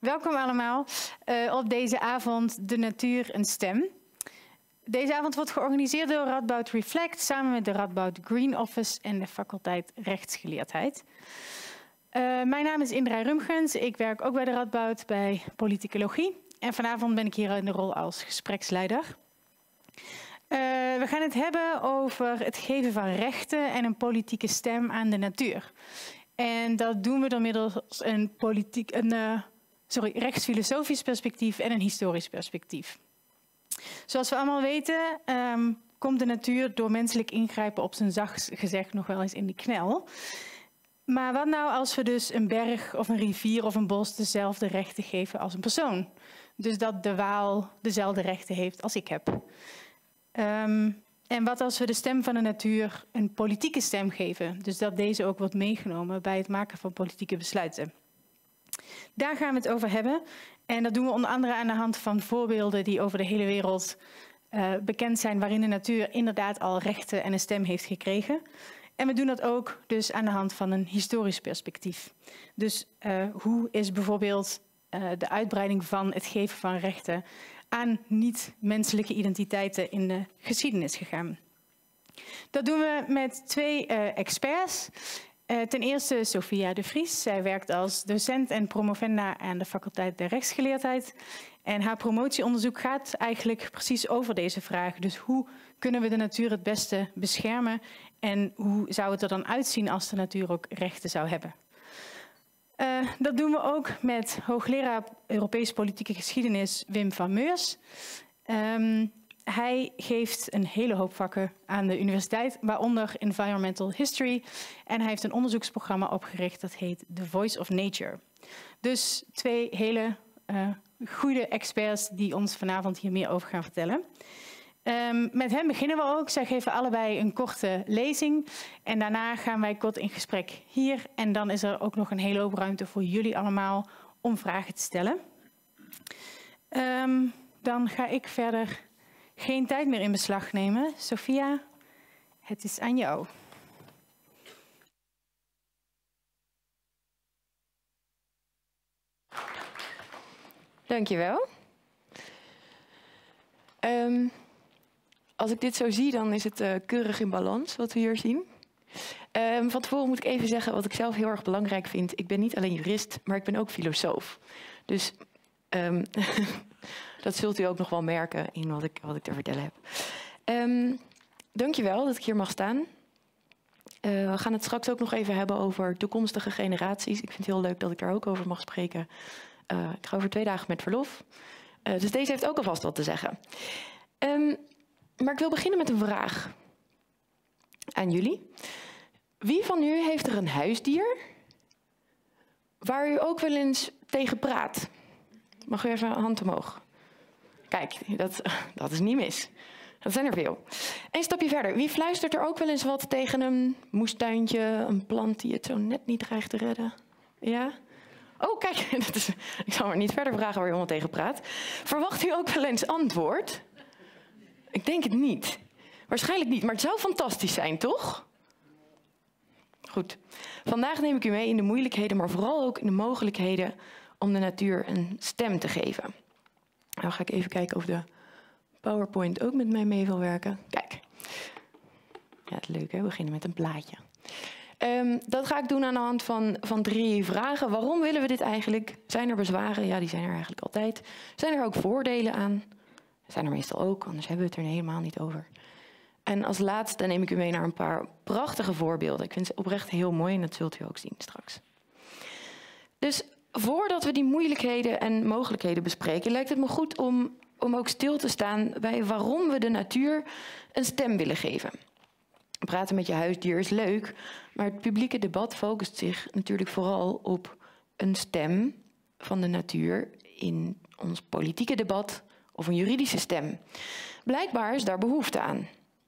Welkom allemaal op deze avond De Natuur een Stem. Deze avond wordt georganiseerd door Radboud Reflect samen met de Radboud Green Office en de faculteit Rechtsgeleerdheid. Mijn naam is Indra Rumgens, ik werk ook bij de Radboud bij politicologie en vanavond ben ik hier in de rol als gespreksleider. We gaan het hebben over het geven van rechten en een politieke stem aan de natuur. En dat doen we door middels een rechtsfilosofisch perspectief en een historisch perspectief. Zoals we allemaal weten, komt de natuur door menselijk ingrijpen op zijn zachtst gezegd nog wel eens in de knel. Maar wat nou als we dus een berg of een rivier of een bos dezelfde rechten geven als een persoon? Dus dat de Waal dezelfde rechten heeft als ik heb. En wat als we de stem van de natuur een politieke stem geven? Dus dat deze ook wordt meegenomen bij het maken van politieke besluiten. Daar gaan we het over hebben. En dat doen we onder andere aan de hand van voorbeelden die over de hele wereld bekend zijn, waarin de natuur inderdaad al rechten en een stem heeft gekregen. En we doen dat ook dus aan de hand van een historisch perspectief. Dus hoe is bijvoorbeeld de uitbreiding van het geven van rechten aan niet-menselijke identiteiten in de geschiedenis gegaan? Dat doen we met twee experts. Ten eerste Sophia de Vries. Zij werkt als docent en promovenda aan de faculteit der Rechtsgeleerdheid. En haar promotieonderzoek gaat eigenlijk precies over deze vraag. Dus hoe kunnen we de natuur het beste beschermen? En hoe zou het er dan uitzien als de natuur ook rechten zou hebben? Dat doen we ook met hoogleraar Europese politieke geschiedenis Wim van Meurs. Hij geeft een hele hoop vakken aan de universiteit, waaronder Environmental History. En hij heeft een onderzoeksprogramma opgericht dat heet The Voice of Nature. Dus twee hele goede experts die ons vanavond hier meer over gaan vertellen. Met hen beginnen we ook. Zij geven allebei een korte lezing. En daarna gaan wij kort in gesprek hier. En dan is er ook nog een hele hoop ruimte voor jullie allemaal om vragen te stellen. Dan ga ik verder geen tijd meer in beslag nemen. Sophia, het is aan jou. Dankjewel. Als ik dit zo zie, dan is het keurig in balans wat we hier zien. Van tevoren moet ik even zeggen wat ik zelf heel erg belangrijk vind. Ik ben niet alleen jurist, maar ik ben ook filosoof. Dus dat zult u ook nog wel merken in wat ik te vertellen heb. Dankjewel dat ik hier mag staan. We gaan het straks ook nog even hebben over toekomstige generaties. Ik vind het heel leuk dat ik daar ook over mag spreken. Ik ga over 2 dagen met verlof. Dus deze heeft ook alvast wat te zeggen. Maar ik wil beginnen met een vraag aan jullie. Wie van u heeft er een huisdier waar u ook wel eens tegen praat? Mag u even een hand omhoog? Kijk, dat is niet mis. Dat zijn er veel. Een stapje verder. Wie fluistert er ook wel eens wat tegen een moestuintje, een plant die het zo net niet dreigt te redden? Ja? Oh, kijk, ik zal maar niet verder vragen waar je allemaal tegen praat. Verwacht u ook wel eens antwoord? Ik denk het niet. Waarschijnlijk niet, maar het zou fantastisch zijn, toch? Goed. Vandaag neem ik u mee in de moeilijkheden, maar vooral ook in de mogelijkheden om de natuur een stem te geven. Nou ga ik even kijken of de PowerPoint ook met mij mee wil werken. Kijk. Ja, het is leuk, hè? We beginnen met een plaatje. Dat ga ik doen aan de hand van 3 vragen. Waarom willen we dit eigenlijk? Zijn er bezwaren? Ja, die zijn er eigenlijk altijd. Zijn er ook voordelen aan? Zijn er meestal ook, anders hebben we het er helemaal niet over. En als laatste neem ik u mee naar een paar prachtige voorbeelden. Ik vind ze oprecht heel mooi en dat zult u ook zien straks. Dus voordat we die moeilijkheden en mogelijkheden bespreken, lijkt het me goed om ook stil te staan bij waarom we de natuur een stem willen geven. Praten met je huisdier is leuk, maar het publieke debat focust zich natuurlijk vooral op een stem van de natuur in ons politieke debat of een juridische stem. Blijkbaar is daar behoefte aan.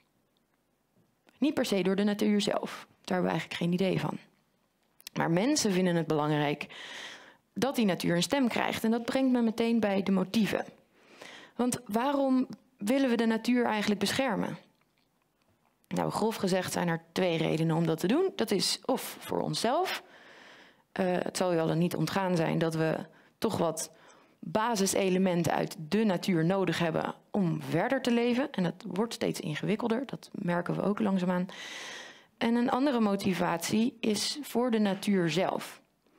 Niet per se door de natuur zelf, daar hebben we eigenlijk geen idee van. Maar mensen vinden het belangrijk dat die natuur een stem krijgt. En dat brengt me meteen bij de motieven. Want waarom willen we de natuur eigenlijk beschermen? Nou, grof gezegd zijn er 2 redenen om dat te doen. Dat is of voor onszelf. Het zal u al niet ontgaan zijn dat we toch wat basiselementen uit de natuur nodig hebben om verder te leven. En dat wordt steeds ingewikkelder, dat merken we ook langzaamaan. En een andere motivatie is voor de natuur zelf.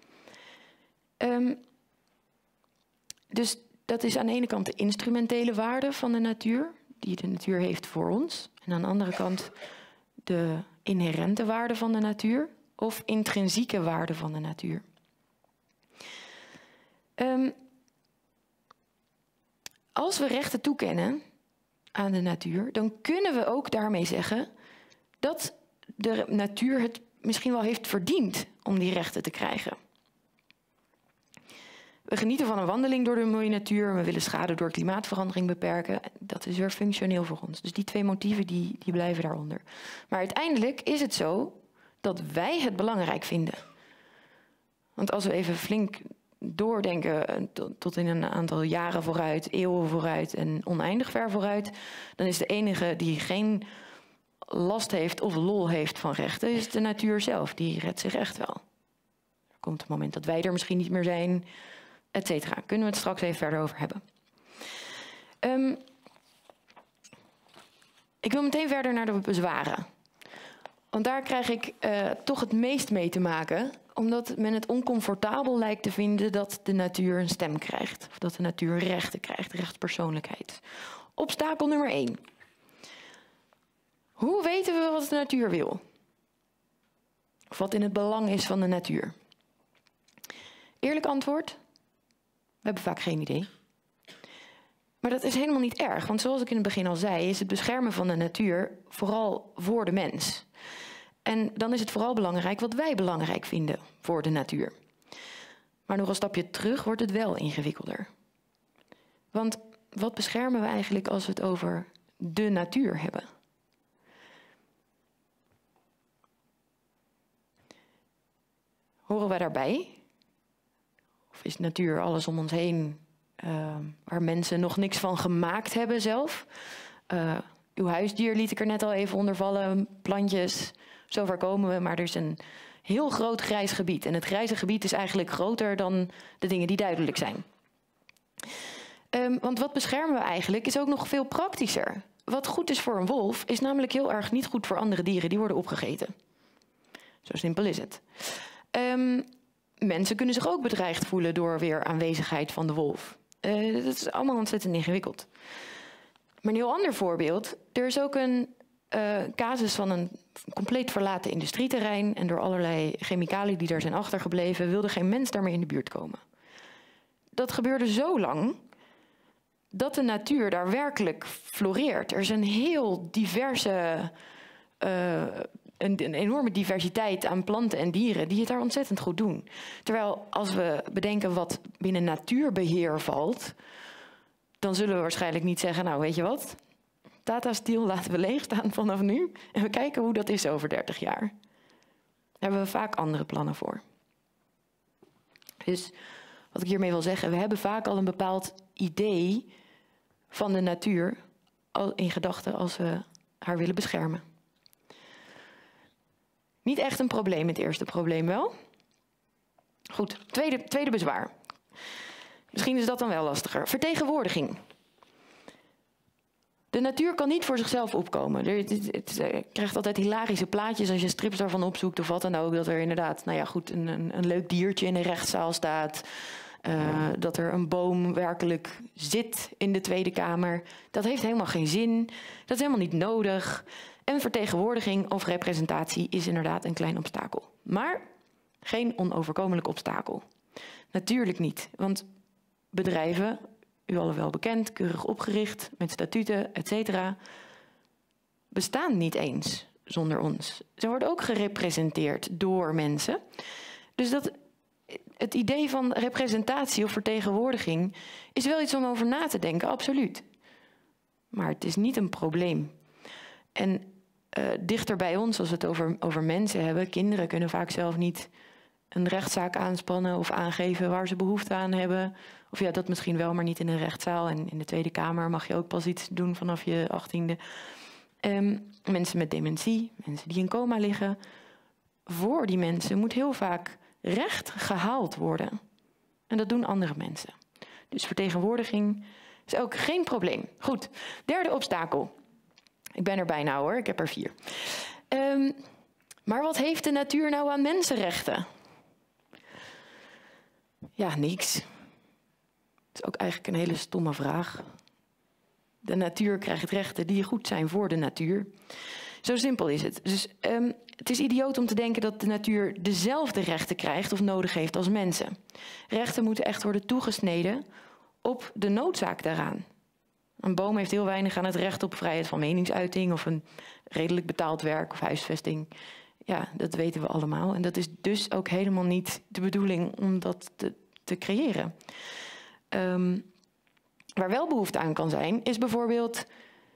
Dus dat is aan de ene kant de instrumentele waarde van de natuur, die de natuur heeft voor ons. En aan de andere kant de inherente waarde van de natuur of intrinsieke waarde van de natuur. Als we rechten toekennen aan de natuur, dan kunnen we ook daarmee zeggen dat de natuur het misschien wel heeft verdiend om die rechten te krijgen. We genieten van een wandeling door de mooie natuur. We willen schade door klimaatverandering beperken. Dat is weer functioneel voor ons. Dus die twee motieven die blijven daaronder. Maar uiteindelijk is het zo dat wij het belangrijk vinden. Want als we even flink doordenken tot in een aantal jaren vooruit, eeuwen vooruit en oneindig ver vooruit, dan is de enige die geen last heeft of lol heeft van rechten, is de natuur zelf. Die redt zich echt wel. Er komt het moment dat wij er misschien niet meer zijn, et cetera. Kunnen we het straks even verder over hebben. Ik wil meteen verder naar de bezwaren. Want daar krijg ik toch het meest mee te maken, omdat men het oncomfortabel lijkt te vinden dat de natuur een stem krijgt. Of dat de natuur rechten krijgt, rechtspersoonlijkheid. Obstakel nummer 1. Hoe weten we wat de natuur wil? Of wat in het belang is van de natuur? Eerlijk antwoord? We hebben vaak geen idee. Maar dat is helemaal niet erg, want zoals ik in het begin al zei, is het beschermen van de natuur vooral voor de mens. En dan is het vooral belangrijk wat wij belangrijk vinden voor de natuur. Maar nog een stapje terug wordt het wel ingewikkelder. Want wat beschermen we eigenlijk als we het over de natuur hebben? Horen wij daarbij? Of is natuur alles om ons heen waar mensen nog niks van gemaakt hebben zelf? Uw huisdier liet ik er net al even onder vallen, plantjes, zover komen we. Maar er is een heel groot grijs gebied. En het grijze gebied is eigenlijk groter dan de dingen die duidelijk zijn. Want wat beschermen we eigenlijk is ook nog veel praktischer. Wat goed is voor een wolf is namelijk heel erg niet goed voor andere dieren. Die worden opgegeten. Zo simpel is het. Mensen kunnen zich ook bedreigd voelen door weer aanwezigheid van de wolf. Dat is allemaal ontzettend ingewikkeld. Maar een heel ander voorbeeld. Er is ook een casus van een compleet verlaten industrieterrein. En door allerlei chemicaliën die daar zijn achtergebleven, wilde geen mens daarmee in de buurt komen. Dat gebeurde zo lang dat de natuur daar werkelijk floreert. Er is een heel diverse, een enorme diversiteit aan planten en dieren die het daar ontzettend goed doen. Terwijl als we bedenken wat binnen natuurbeheer valt, dan zullen we waarschijnlijk niet zeggen, nou weet je wat, Tata Steel laten we leeg staan vanaf nu en we kijken hoe dat is over 30 jaar. Daar hebben we vaak andere plannen voor. Dus wat ik hiermee wil zeggen, we hebben vaak al een bepaald idee van de natuur in gedachten als we haar willen beschermen. Niet echt een probleem, het eerste probleem wel. Goed, tweede bezwaar. Misschien is dat dan wel lastiger. Vertegenwoordiging. De natuur kan niet voor zichzelf opkomen. Je krijgt altijd hilarische plaatjes als je strips daarvan opzoekt of wat dan ook. Dat er inderdaad, nou ja goed, een leuk diertje in de rechtszaal staat. Dat er een boom werkelijk zit in de Tweede Kamer. Dat heeft helemaal geen zin. Dat is helemaal niet nodig. En vertegenwoordiging of representatie is inderdaad een klein obstakel. Maar geen onoverkomelijk obstakel. Natuurlijk niet, want bedrijven, u allen wel bekend, keurig opgericht, met statuten, et cetera, bestaan niet eens zonder ons. Ze worden ook gerepresenteerd door mensen. Dus het idee van representatie of vertegenwoordiging is wel iets om over na te denken, absoluut. Maar het is niet een probleem. En dichter bij ons, als we het over mensen hebben, kinderen kunnen vaak zelf niet een rechtszaak aanspannen of aangeven waar ze behoefte aan hebben. Of ja, dat misschien wel, maar niet in een rechtszaal. En in de Tweede Kamer mag je ook pas iets doen vanaf je 18e. Mensen met dementie, mensen die in coma liggen. Voor die mensen moet heel vaak recht gehaald worden. En dat doen andere mensen. Dus vertegenwoordiging is ook geen probleem. Goed, derde obstakel. Ik ben er bijna hoor, ik heb er 4. Maar wat heeft de natuur nou aan mensenrechten? Ja, niks. Het is ook eigenlijk een hele stomme vraag. De natuur krijgt rechten die goed zijn voor de natuur. Zo simpel is het. Dus het is idioot om te denken dat de natuur dezelfde rechten krijgt of nodig heeft als mensen. Rechten moeten echt worden toegesneden op de noodzaak daaraan. Een boom heeft heel weinig aan het recht op vrijheid van meningsuiting of een redelijk betaald werk of huisvesting. Ja, dat weten we allemaal. En dat is dus ook helemaal niet de bedoeling om dat te creëren. Waar wel behoefte aan kan zijn, is bijvoorbeeld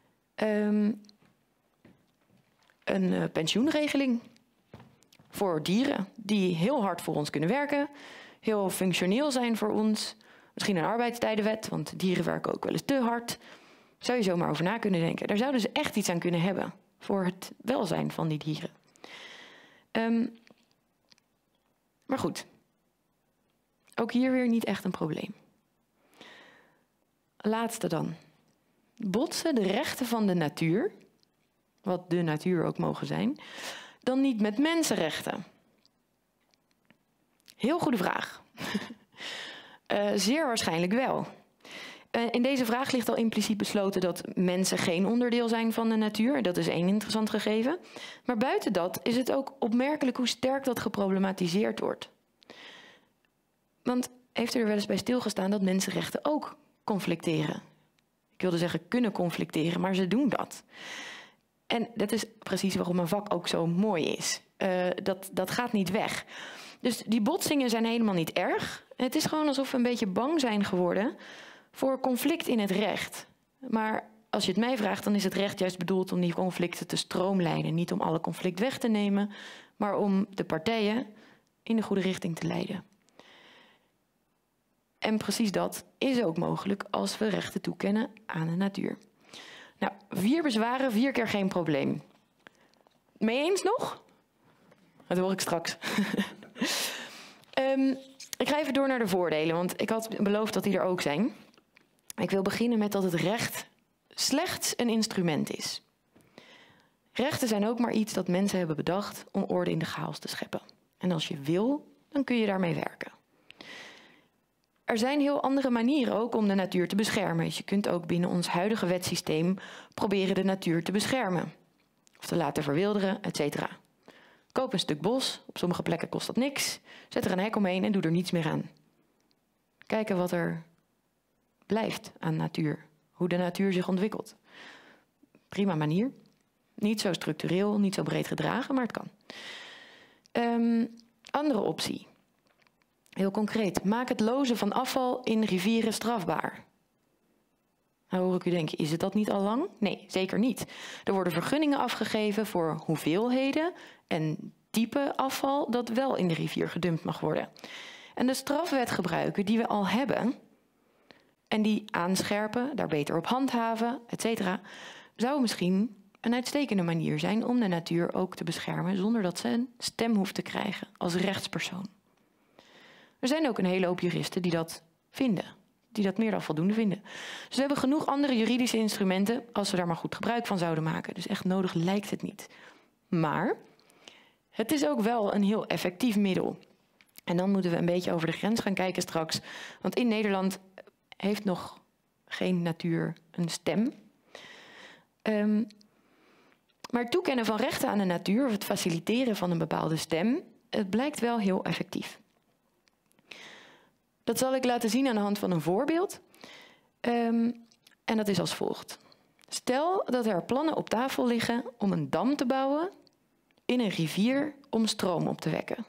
een pensioenregeling voor dieren die heel hard voor ons kunnen werken, heel functioneel zijn voor ons. Misschien een arbeidstijdenwet, want dieren werken ook wel eens te hard. Zou je zomaar over na kunnen denken. Daar zouden ze echt iets aan kunnen hebben voor het welzijn van die dieren. Maar goed, ook hier weer niet echt een probleem. Laatste dan. Botsen de rechten van de natuur, wat de natuur ook mogen zijn, dan niet met mensenrechten? Heel goede vraag. Zeer waarschijnlijk wel. In deze vraag ligt al impliciet besloten dat mensen geen onderdeel zijn van de natuur. Dat is één interessant gegeven. Maar buiten dat is het ook opmerkelijk hoe sterk dat geproblematiseerd wordt. Want heeft u er wel eens bij stilgestaan dat mensenrechten ook conflicteren? Ik wilde zeggen kunnen conflicteren, maar ze doen dat. En dat is precies waarom mijn vak ook zo mooi is. Dat gaat niet weg. Dus die botsingen zijn helemaal niet erg. Het is gewoon alsof we een beetje bang zijn geworden voor conflict in het recht. Maar als je het mij vraagt, dan is het recht juist bedoeld om die conflicten te stroomlijnen. Niet om alle conflict weg te nemen, maar om de partijen in de goede richting te leiden. En precies dat is ook mogelijk als we rechten toekennen aan de natuur. Nou, 4 bezwaren, 4 keer geen probleem. Mee eens nog? Dat hoor ik straks. Ik ga even door naar de voordelen, want ik had beloofd dat die er ook zijn. Ik wil beginnen met dat het recht slechts een instrument is. Rechten zijn ook maar iets dat mensen hebben bedacht om orde in de chaos te scheppen. En als je wil, dan kun je daarmee werken. Er zijn heel andere manieren ook om de natuur te beschermen. Dus je kunt ook binnen ons huidige wetsysteem proberen de natuur te beschermen. Of te laten verwilderen, etc. Koop een stuk bos, op sommige plekken kost dat niks. Zet er een hek omheen en doe er niets meer aan. Kijken wat er blijft aan natuur. Hoe de natuur zich ontwikkelt. Prima manier. Niet zo structureel, niet zo breed gedragen, maar het kan. Andere optie. Heel concreet. Maak het lozen van afval in rivieren strafbaar. Nou hoor ik u denken, is het dat niet al lang? Nee, zeker niet. Er worden vergunningen afgegeven voor hoeveelheden en type afval dat wel in de rivier gedumpt mag worden. En de strafwet gebruiken die we al hebben en die aanscherpen, daar beter op handhaven, etc. zou misschien een uitstekende manier zijn om de natuur ook te beschermen zonder dat ze een stem hoeft te krijgen als rechtspersoon. Er zijn ook een hele hoop juristen die dat vinden. Die dat meer dan voldoende vinden. Dus we hebben genoeg andere juridische instrumenten als we daar maar goed gebruik van zouden maken. Dus echt nodig lijkt het niet. Maar het is ook wel een heel effectief middel. En dan moeten we een beetje over de grens gaan kijken straks. Want in Nederland heeft nog geen natuur een stem. Maar het toekennen van rechten aan de natuur of het faciliteren van een bepaalde stem, het blijkt wel heel effectief. Dat zal ik laten zien aan de hand van een voorbeeld. En dat is als volgt. Stel dat er plannen op tafel liggen om een dam te bouwen in een rivier om stroom op te wekken.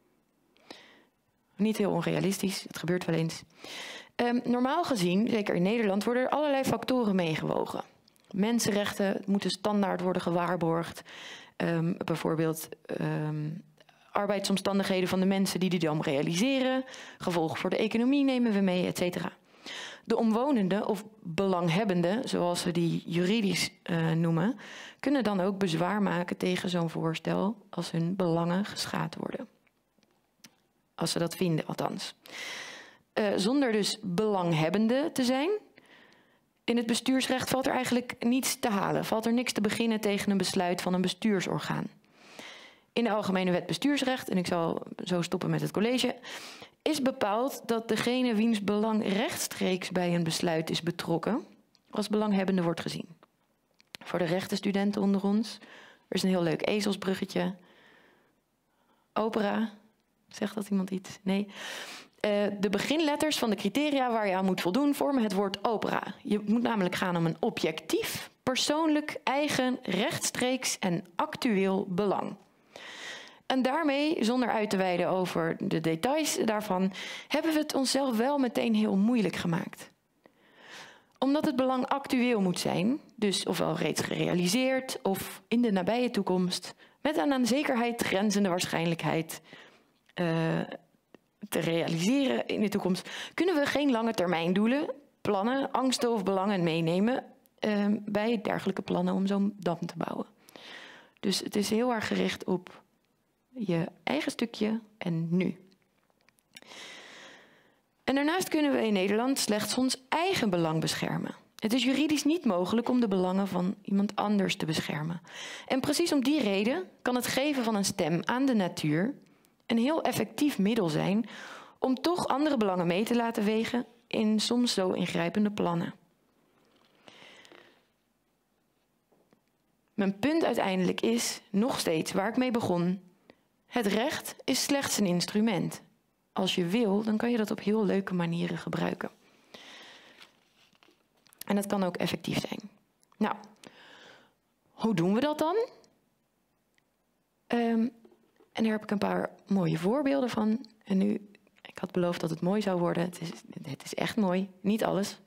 Niet heel onrealistisch, het gebeurt wel eens. Normaal gezien, zeker in Nederland, worden er allerlei factoren meegewogen. Mensenrechten moeten standaard worden gewaarborgd. Bijvoorbeeld arbeidsomstandigheden van de mensen die dam realiseren. Gevolgen voor de economie nemen we mee, et cetera. De omwonenden of belanghebbenden, zoals we die juridisch noemen, kunnen dan ook bezwaar maken tegen zo'n voorstel als hun belangen geschaad worden. Als ze dat vinden, althans. zonder dus belanghebbende te zijn. In het bestuursrecht valt er eigenlijk niets te halen. Valt er niks te beginnen tegen een besluit van een bestuursorgaan. In de Algemene Wet Bestuursrecht, en ik zal zo stoppen met het college, is bepaald dat degene wiens belang rechtstreeks bij een besluit is betrokken, als belanghebbende wordt gezien. Voor de rechtenstudenten onder ons, er is een heel leuk ezelsbruggetje. Opera, zegt dat iemand iets? Nee. De beginletters van de criteria waar je aan moet voldoen vormen het woord opera. Je moet namelijk gaan om een objectief, persoonlijk, eigen, rechtstreeks en actueel belang. En daarmee, zonder uit te weiden over de details daarvan, hebben we het onszelf wel meteen heel moeilijk gemaakt. Omdat het belang actueel moet zijn, dus ofwel reeds gerealiseerd of in de nabije toekomst, met een aan zekerheid grenzende waarschijnlijkheid te realiseren in de toekomst, kunnen we geen lange termijn doelen, plannen, angsten of belangen meenemen bij dergelijke plannen om zo'n dam te bouwen. Dus het is heel erg gericht op je eigen stukje en nu. En daarnaast kunnen we in Nederland slechts ons eigen belang beschermen. Het is juridisch niet mogelijk om de belangen van iemand anders te beschermen. En precies om die reden kan het geven van een stem aan de natuur een heel effectief middel zijn om toch andere belangen mee te laten wegen in soms zo ingrijpende plannen. Mijn punt uiteindelijk is, nog steeds waar ik mee begon, het recht is slechts een instrument. Als je wil, dan kan je dat op heel leuke manieren gebruiken. En dat kan ook effectief zijn. Nou, hoe doen we dat dan? En daar heb ik een paar mooie voorbeelden van. En nu, ik had beloofd dat het mooi zou worden. Het is echt mooi, niet alles.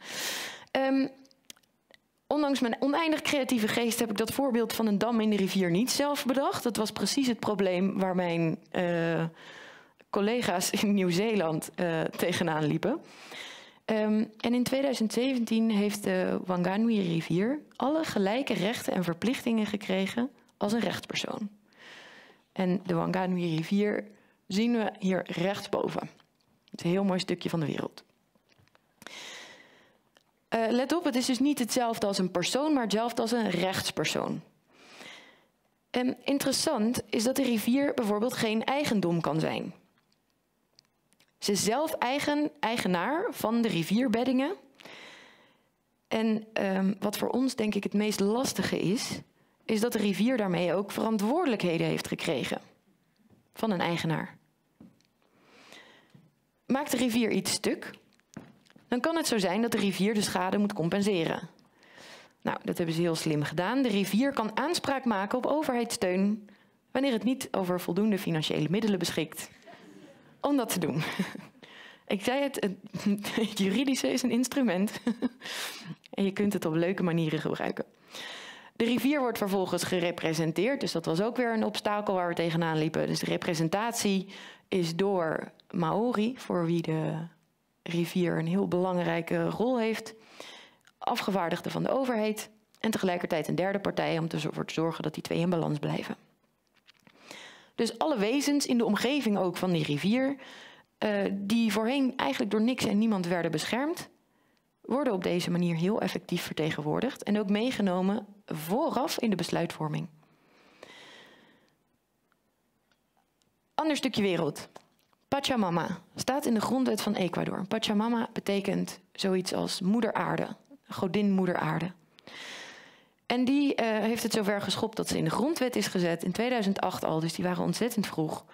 Ondanks mijn oneindig creatieve geest heb ik dat voorbeeld van een dam in de rivier niet zelf bedacht. Dat was precies het probleem waar mijn collega's in Nieuw-Zeeland tegenaan liepen. En in 2017 heeft de Wanganui-rivier alle gelijke rechten en verplichtingen gekregen als een rechtspersoon. En de Wanganui-rivier zien we hier rechtsboven. Het is een heel mooi stukje van de wereld. Let op, het is dus niet hetzelfde als een persoon, maar hetzelfde als een rechtspersoon. Interessant is dat de rivier bijvoorbeeld geen eigendom kan zijn. Ze is zelf eigenaar van de rivierbeddingen. En wat voor ons denk ik het meest lastige is dat de rivier daarmee ook verantwoordelijkheden heeft gekregen van een eigenaar. Maakt de rivier iets stuk, dan kan het zo zijn dat de rivier de schade moet compenseren. Nou, dat hebben ze heel slim gedaan. De rivier kan aanspraak maken op overheidssteun wanneer het niet over voldoende financiële middelen beschikt om dat te doen. Ik zei het juridische is een instrument en je kunt het op leuke manieren gebruiken. De rivier wordt vervolgens gerepresenteerd, dus dat was ook weer een obstakel waar we tegenaan liepen. Dus de representatie is door Maori, voor wie de rivier een heel belangrijke rol heeft, afgevaardigden van de overheid en tegelijkertijd een derde partij om ervoor te zorgen dat die twee in balans blijven. Dus alle wezens in de omgeving ook van die rivier, die voorheen eigenlijk door niks en niemand werden beschermd, worden op deze manier heel effectief vertegenwoordigd en ook meegenomen vooraf in de besluitvorming. Ander stukje wereld. Pachamama staat in de grondwet van Ecuador. Pachamama betekent zoiets als moeder aarde, godin moeder aarde. En die heeft het zover geschopt dat ze in de grondwet is gezet, in 2008 al, dus die waren ontzettend vroeg.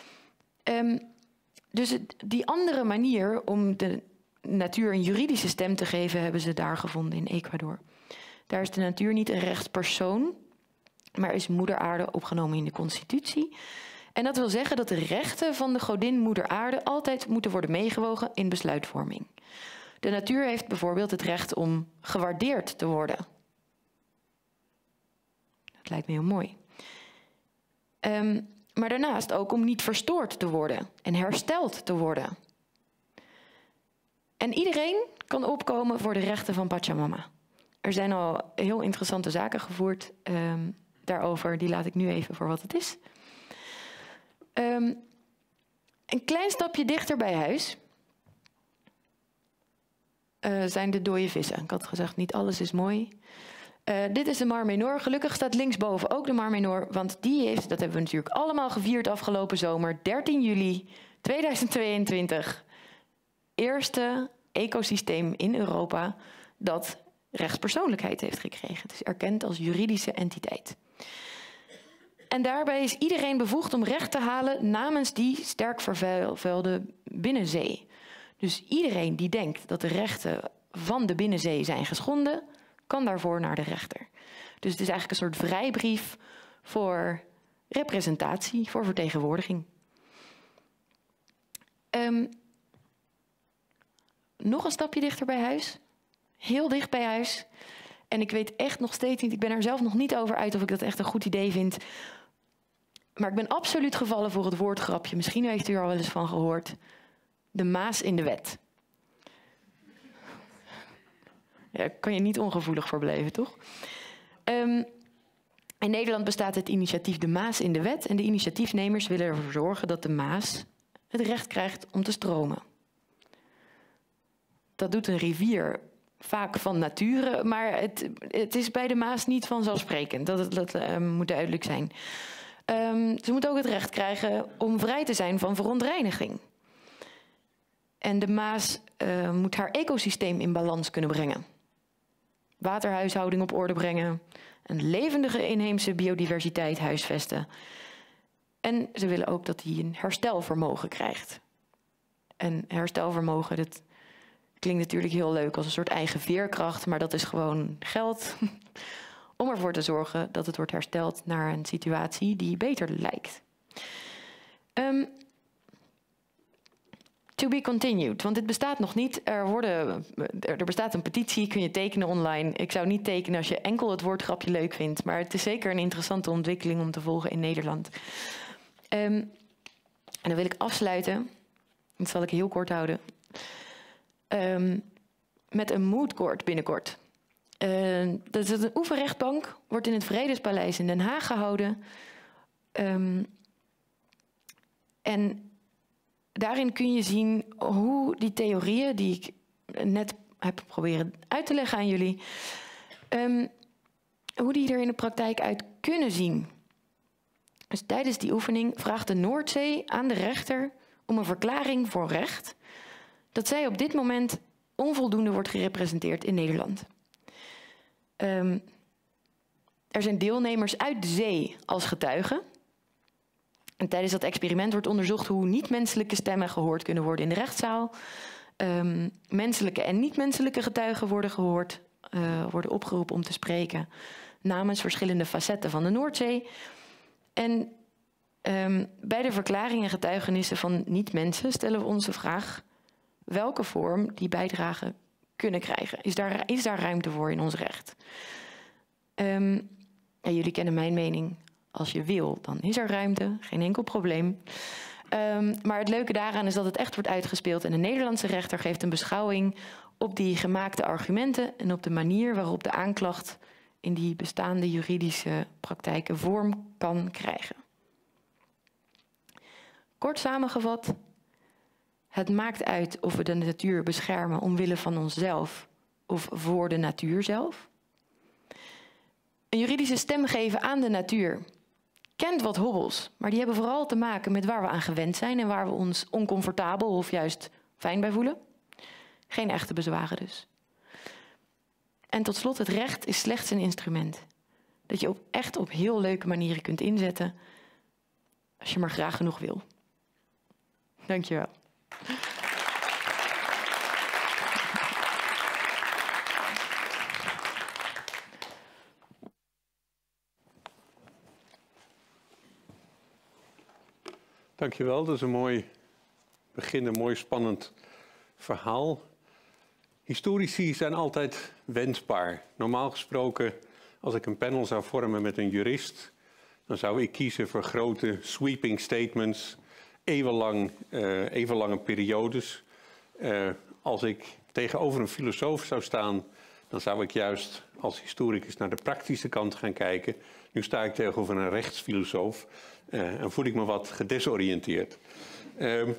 Dus die andere manier om de natuur een juridische stem te geven, hebben ze daar gevonden in Ecuador. Daar is de natuur niet een rechtspersoon, maar is moeder aarde opgenomen in de constitutie. En dat wil zeggen dat de rechten van de godin moeder aarde altijd moeten worden meegewogen in besluitvorming. De natuur heeft bijvoorbeeld het recht om gewaardeerd te worden. Dat lijkt me heel mooi. Maar daarnaast ook om niet verstoord te worden en hersteld te worden. En iedereen kan opkomen voor de rechten van Pachamama. Er zijn al heel interessante zaken gevoerd daarover. Die laat ik nu even voor wat het is. Een klein stapje dichter bij huis. zijn de dode vissen. Ik had gezegd, niet alles is mooi. Dit is de Mar Menor. Gelukkig staat linksboven ook de Mar Menor. Want die heeft, dat hebben we natuurlijk allemaal gevierd afgelopen zomer, 13 juli 2022. Eerste ecosysteem in Europa dat rechtspersoonlijkheid heeft gekregen. Het is erkend als juridische entiteit. En daarbij is iedereen bevoegd om recht te halen namens die sterk vervuilde binnenzee. Dus iedereen die denkt dat de rechten van de binnenzee zijn geschonden, kan daarvoor naar de rechter. Dus het is eigenlijk een soort vrijbrief voor representatie, voor vertegenwoordiging. Nog een stapje dichter bij huis. Heel dicht bij huis. En ik weet echt nog steeds niet, ik ben er zelf nog niet over uit of ik dat echt een goed idee vind. Maar ik ben absoluut gevallen voor het woordgrapje. Misschien heeft u er al wel eens van gehoord. De Maas in de wet. Ja, daar kan je niet ongevoelig voor blijven, toch? In Nederland bestaat het initiatief De Maas in de Wet. En de initiatiefnemers willen ervoor zorgen dat de Maas het recht krijgt om te stromen. Dat doet een rivier vaak van nature, maar het is bij de Maas niet vanzelfsprekend. Dat moet duidelijk zijn. Ze moet ook het recht krijgen om vrij te zijn van verontreiniging. En de Maas moet haar ecosysteem in balans kunnen brengen. Waterhuishouding op orde brengen. Een levendige inheemse biodiversiteit huisvesten. En ze willen ook dat hij een herstelvermogen krijgt. En herstelvermogen, dat klinkt natuurlijk heel leuk als een soort eigen veerkracht, maar dat is gewoon geld om ervoor te zorgen dat het wordt hersteld naar een situatie die beter lijkt. To be continued, want dit bestaat nog niet. Er bestaat een petitie, kun je tekenen online. Ik zou niet tekenen als je enkel het woordgrapje leuk vindt, maar het is zeker een interessante ontwikkeling om te volgen in Nederland. En dan wil ik afsluiten, dat zal ik heel kort houden, met een moot court binnenkort. Dat is een oefenrechtbank, wordt in het Vredespaleis in Den Haag gehouden. En daarin kun je zien hoe die theorieën die ik net heb proberen uit te leggen aan jullie, hoe die er in de praktijk uit kunnen zien. Dus tijdens die oefening vraagt de Noordzee aan de rechter om een verklaring voor recht dat zij op dit moment onvoldoende wordt gerepresenteerd in Nederland. Er zijn deelnemers uit de zee als getuigen. En tijdens dat experiment wordt onderzocht hoe niet-menselijke stemmen gehoord kunnen worden in de rechtszaal. Menselijke en niet-menselijke getuigen worden gehoord, worden opgeroepen om te spreken namens verschillende facetten van de Noordzee. En bij de verklaringen en getuigenissen van niet-mensen stellen we ons de vraag welke vorm die bijdrage kunnen krijgen. Is daar ruimte voor in ons recht? En jullie kennen mijn mening. Als je wil, dan is er ruimte. Geen enkel probleem. Maar het leuke daaraan is dat het echt wordt uitgespeeld. En de Nederlandse rechter geeft een beschouwing op die gemaakte argumenten en op de manier waarop de aanklacht in die bestaande juridische praktijken vorm kan krijgen. Kort samengevat, het maakt uit of we de natuur beschermen omwille van onszelf of voor de natuur zelf. Een juridische stem geven aan de natuur kent wat hobbels, maar die hebben vooral te maken met waar we aan gewend zijn en waar we ons oncomfortabel of juist fijn bij voelen. Geen echte bezwaren dus. En tot slot, het recht is slechts een instrument dat je echt op heel leuke manieren kunt inzetten als je maar graag genoeg wil. Dankjewel. Dankjewel, dat is een mooi begin, een mooi spannend verhaal. Historici zijn altijd wensbaar. Normaal gesproken, als ik een panel zou vormen met een jurist, dan zou ik kiezen voor grote sweeping statements, even lange periodes. Als ik tegenover een filosoof zou staan, dan zou ik juist als historicus naar de praktische kant gaan kijken. Nu sta ik tegenover een rechtsfilosoof en voel ik me wat gedesoriënteerd.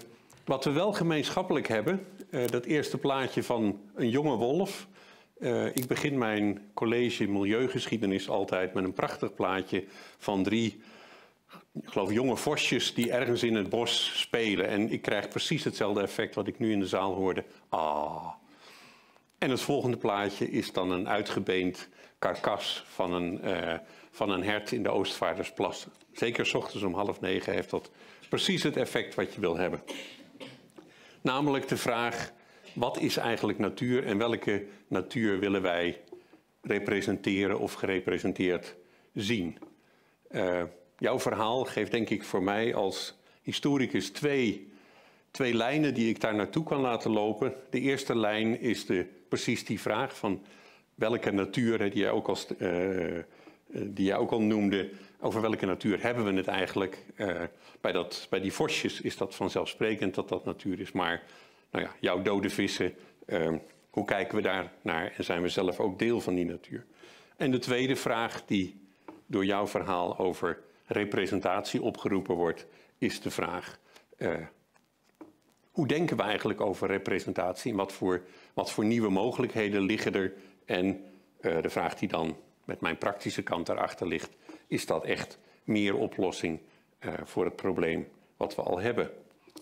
Wat we wel gemeenschappelijk hebben, dat eerste plaatje van een jonge wolf. Ik begin mijn college milieugeschiedenis altijd met een prachtig plaatje van 3, ik geloof, jonge vosjes die ergens in het bos spelen. En ik krijg precies hetzelfde effect wat ik nu in de zaal hoorde. Ah. En het volgende plaatje is dan een uitgebeend karkas van een hert in de Oostvaardersplassen. Zeker 's ochtends om 8:30 heeft dat precies het effect wat je wil hebben. Namelijk de vraag, wat is eigenlijk natuur en welke natuur willen wij representeren of gerepresenteerd zien? Jouw verhaal geeft denk ik voor mij als historicus twee lijnen die ik daar naartoe kan laten lopen. De eerste lijn is precies die vraag van welke natuur, die jij ook al noemde, over welke natuur hebben we het eigenlijk? Bij die vosjes is dat vanzelfsprekend dat dat natuur is, maar nou ja, jouw dode vissen, hoe kijken we daar naar en zijn we zelf ook deel van die natuur? En de tweede vraag die door jouw verhaal over representatie opgeroepen wordt, is de vraag, hoe denken we eigenlijk over representatie en wat voor nieuwe mogelijkheden liggen er? En de vraag die dan met mijn praktische kant daarachter ligt, is dat echt meer oplossing voor het probleem wat we al hebben?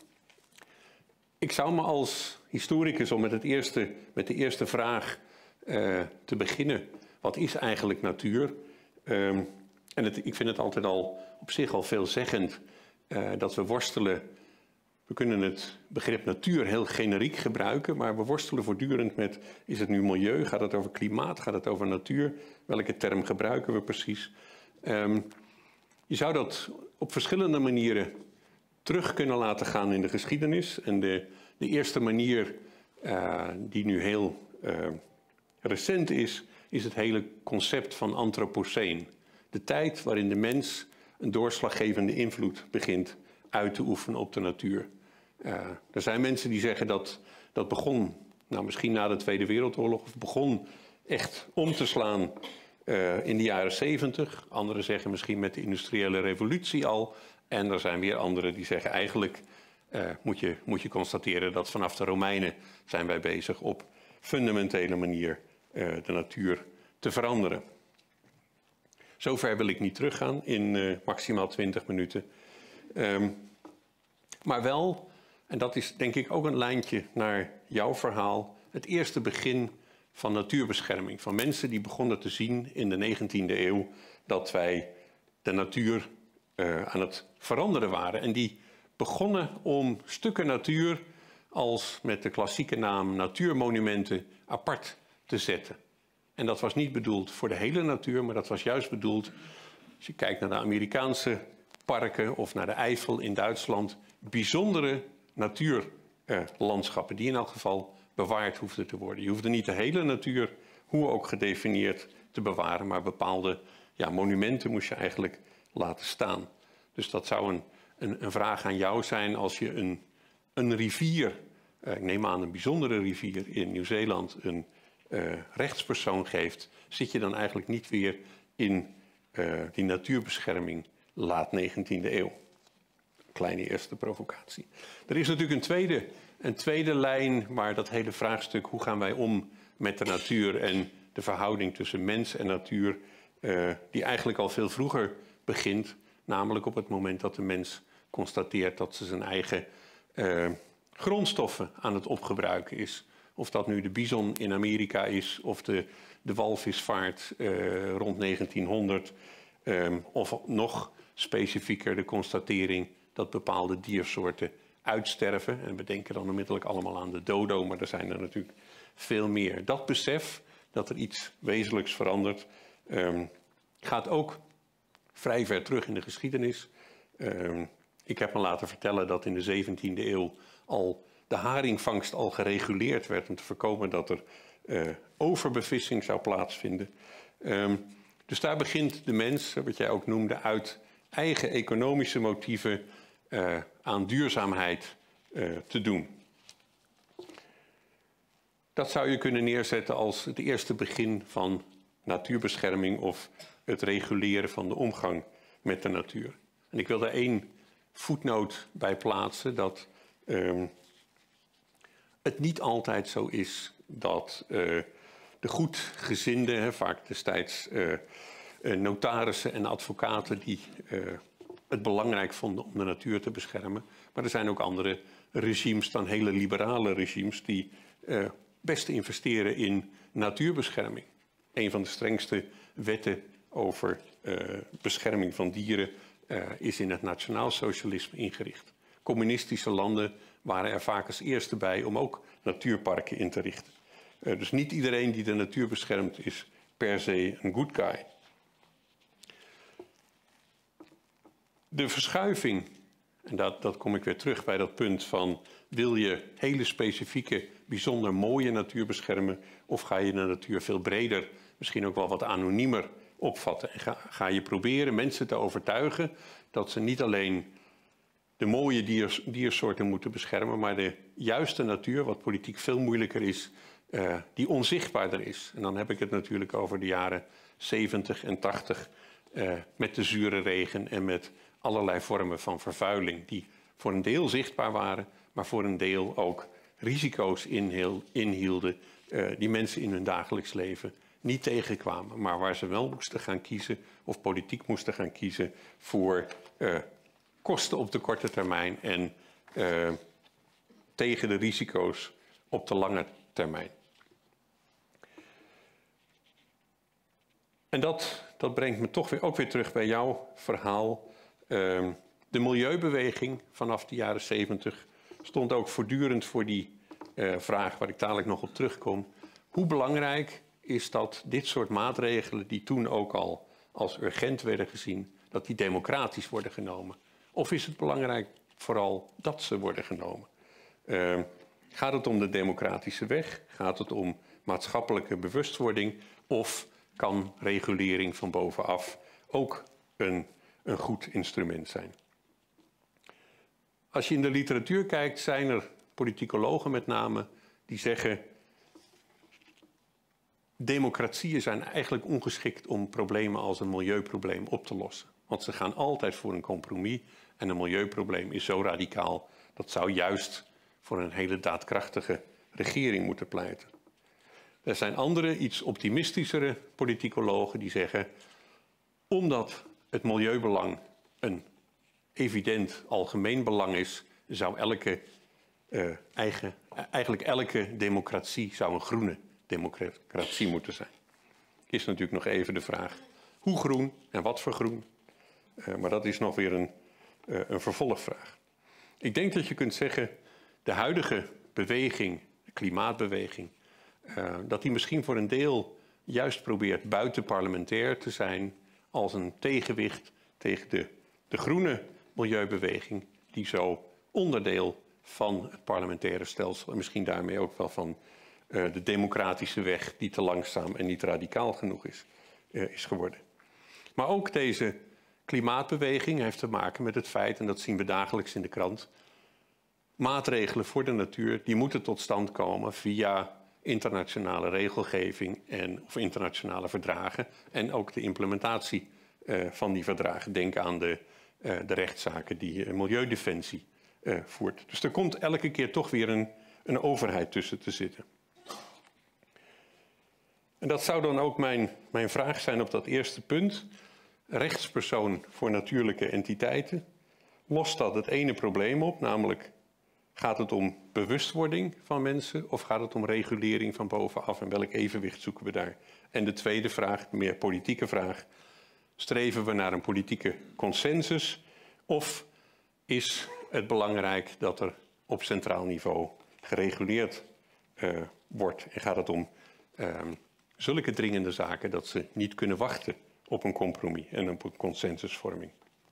Ik zou me als historicus, om met de eerste vraag te beginnen, wat is eigenlijk natuur? Ik vind het altijd al op zich al veelzeggend dat we worstelen. We kunnen het begrip natuur heel generiek gebruiken, maar we worstelen voortdurend met, is het nu milieu? Gaat het over klimaat? Gaat het over natuur? Welke term gebruiken we precies? Je zou dat op verschillende manieren terug kunnen laten gaan in de geschiedenis. En de eerste manier die nu heel recent is het hele concept van antropoceen. De tijd waarin de mens een doorslaggevende invloed begint uit te oefenen op de natuur. Er zijn mensen die zeggen dat begon, misschien na de Tweede Wereldoorlog, of begon echt om te slaan in de jaren 70. Anderen zeggen misschien met de industriële revolutie al. En er zijn weer anderen die zeggen eigenlijk moet je constateren dat vanaf de Romeinen zijn wij bezig op fundamentele manier de natuur te veranderen. Zover wil ik niet teruggaan in maximaal 20 minuten. Maar wel, en dat is denk ik ook een lijntje naar jouw verhaal, het eerste begin van natuurbescherming. Van mensen die begonnen te zien in de 19e eeuw dat wij de natuur aan het veranderen waren. En die begonnen om stukken natuur als met de klassieke naam natuurmonumenten apart te zetten. En dat was niet bedoeld voor de hele natuur, maar dat was juist bedoeld, als je kijkt naar de Amerikaanse parken of naar de Eifel in Duitsland, bijzondere natuurlandschappen die in elk geval bewaard hoefden te worden. Je hoefde niet de hele natuur, hoe ook gedefinieerd, te bewaren, maar bepaalde monumenten moest je eigenlijk laten staan. Dus dat zou een vraag aan jou zijn als je een rivier, ik neem aan een bijzondere rivier in Nieuw-Zeeland, een rechtspersoon geeft, zit je dan eigenlijk niet weer in die natuurbescherming laat 19e eeuw. Kleine eerste provocatie. Er is natuurlijk een tweede lijn waar dat hele vraagstuk, hoe gaan wij om met de natuur en de verhouding tussen mens en natuur, die eigenlijk al veel vroeger begint, namelijk op het moment dat de mens constateert dat ze zijn eigen grondstoffen aan het opgebruiken is. Of dat nu de bison in Amerika is, of de walvisvaart rond 1900, of nog specifieker de constatering dat bepaalde diersoorten uitsterven. En we denken dan onmiddellijk allemaal aan de dodo, maar er zijn er natuurlijk veel meer. Dat besef dat er iets wezenlijks verandert, gaat ook vrij ver terug in de geschiedenis. Ik heb me laten vertellen dat in de 17e eeuw al de haringvangst al gereguleerd werd om te voorkomen dat er overbevissing zou plaatsvinden. Dus daar begint de mens, wat jij ook noemde, uit eigen economische motieven aan duurzaamheid te doen. Dat zou je kunnen neerzetten als het eerste begin van natuurbescherming of het reguleren van de omgang met de natuur. En ik wil daar één voetnoot bij plaatsen, dat het niet altijd zo is dat de goedgezinden, vaak destijds notarissen en advocaten die het belangrijk vonden om de natuur te beschermen. Maar er zijn ook andere regimes dan hele liberale regimes die best investeren in natuurbescherming. Een van de strengste wetten over bescherming van dieren is in het nationaal socialisme ingericht. Communistische landen waren er vaak als eerste bij om ook natuurparken in te richten. Dus niet iedereen die de natuur beschermt is per se een good guy. De verschuiving, en dat kom ik weer terug bij dat punt van, wil je hele specifieke, bijzonder mooie natuur beschermen, of ga je de natuur veel breder, misschien ook wel wat anoniemer opvatten? En ga je proberen mensen te overtuigen dat ze niet alleen de mooie diersoorten moeten beschermen, maar de juiste natuur, wat politiek veel moeilijker is, die onzichtbaarder is. En dan heb ik het natuurlijk over de jaren 70 en 80 met de zure regen en met allerlei vormen van vervuiling die voor een deel zichtbaar waren, maar voor een deel ook risico's inhielden die mensen in hun dagelijks leven niet tegenkwamen, maar waar ze wel moesten gaan kiezen of politiek moesten gaan kiezen voor kosten op de korte termijn en tegen de risico's op de lange termijn. En dat brengt me toch ook weer terug bij jouw verhaal. De milieubeweging vanaf de jaren 70 stond ook voortdurend voor die vraag waar ik dadelijk nog op terugkom. Hoe belangrijk is dat dit soort maatregelen die toen ook al als urgent werden gezien, dat die democratisch worden genomen? Of is het belangrijk vooral dat ze worden genomen? Gaat het om de democratische weg? Gaat het om maatschappelijke bewustwording? Of kan regulering van bovenaf ook een goed instrument zijn? Als je in de literatuur kijkt, zijn er politicologen met name die zeggen, democratieën zijn eigenlijk ongeschikt om problemen als een milieuprobleem op te lossen. Want ze gaan altijd voor een compromis en een milieuprobleem is zo radicaal, dat zou juist voor een hele daadkrachtige regering moeten pleiten. Er zijn andere, iets optimistischere politicologen die zeggen, omdat het milieubelang een evident algemeen belang is, zou eigenlijk elke democratie zou een groene democratie moeten zijn. Is natuurlijk nog even de vraag, hoe groen en wat voor groen? Maar dat is nog weer een vervolgvraag. Ik denk dat je kunt zeggen, de huidige beweging, de klimaatbeweging, dat die misschien voor een deel juist probeert buitenparlementair te zijn als een tegenwicht tegen de groene milieubeweging, die zo onderdeel van het parlementaire stelsel en misschien daarmee ook wel van de democratische weg die te langzaam en niet radicaal genoeg is geworden. Maar ook deze klimaatbeweging heeft te maken met het feit, en dat zien we dagelijks in de krant, maatregelen voor de natuur die moeten tot stand komen via internationale regelgeving of internationale verdragen en ook de implementatie van die verdragen. Denk aan de rechtszaken die Milieudefensie voert. Dus er komt elke keer toch weer een overheid tussen te zitten. En dat zou dan ook mijn vraag zijn op dat eerste punt. Rechtspersoon voor natuurlijke entiteiten. Lost dat het ene probleem op, namelijk gaat het om bewustwording van mensen of gaat het om regulering van bovenaf en welk evenwicht zoeken we daar? En de tweede vraag, de meer politieke vraag, streven we naar een politieke consensus of is het belangrijk dat er op centraal niveau gereguleerd wordt en gaat het om zulke dringende zaken dat ze niet kunnen wachten op een compromis en op een consensusvorming.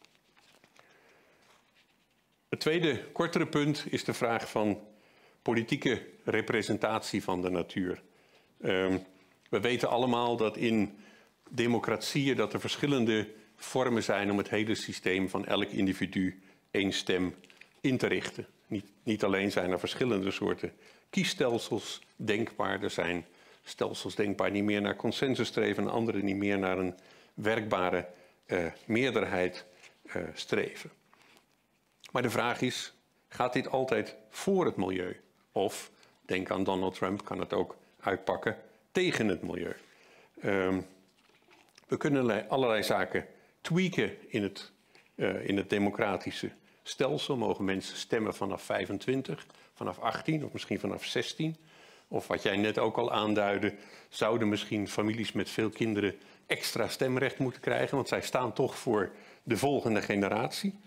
Het tweede, kortere punt is de vraag van politieke representatie van de natuur. We weten allemaal dat in democratieën dat er verschillende vormen zijn om het hele systeem van elk individu één stem in te richten. Niet alleen zijn er verschillende soorten kiesstelsels denkbaar, er zijn stelsels denkbaar die meer naar consensus streven en andere die meer naar een werkbare meerderheid streven. Maar de vraag is, gaat dit altijd voor het milieu? Of, denk aan Donald Trump, kan het ook uitpakken tegen het milieu? We kunnen allerlei zaken tweaken in het democratische stelsel. Mogen mensen stemmen vanaf 25, vanaf 18 of misschien vanaf 16? Of wat jij net ook al aanduidde, zouden misschien families met veel kinderen extra stemrecht moeten krijgen, want zij staan toch voor de volgende generatie.